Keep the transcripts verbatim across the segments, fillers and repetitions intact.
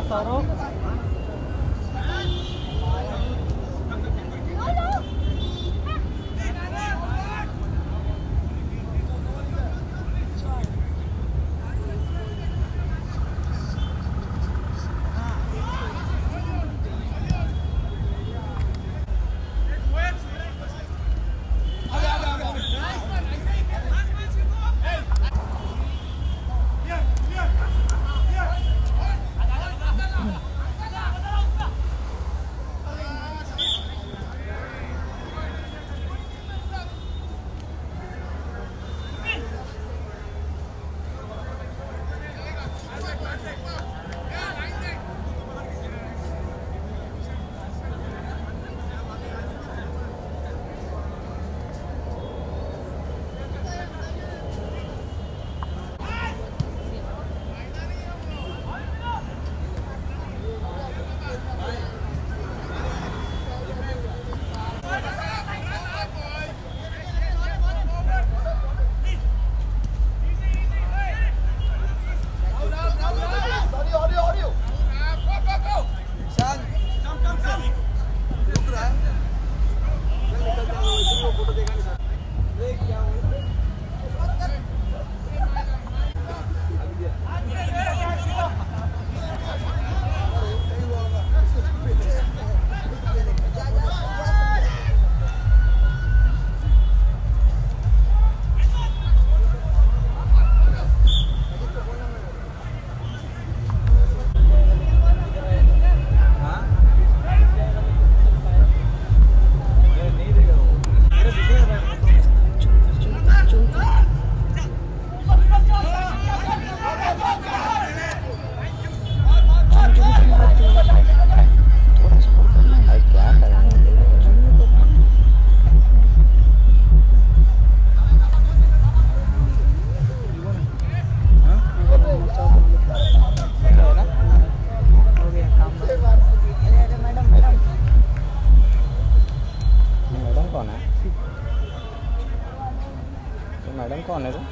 Madam कौन है?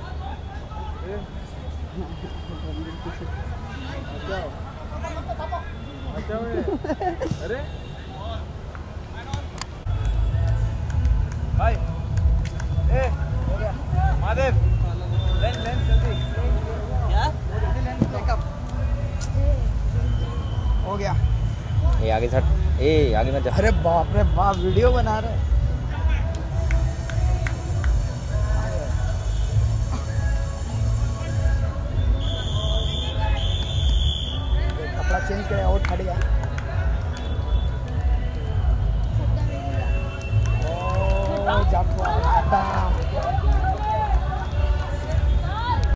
अरे भाई ए महादेव लेंस लेंस जल्दी क्या जल्दी लेंस चेकअप हो गया। ये आगे सट ए आगे मत जा। अरे बाप रे बाप वीडियो बना रहे कपड़ा चेंज करे और खड़ गया। ओ जापा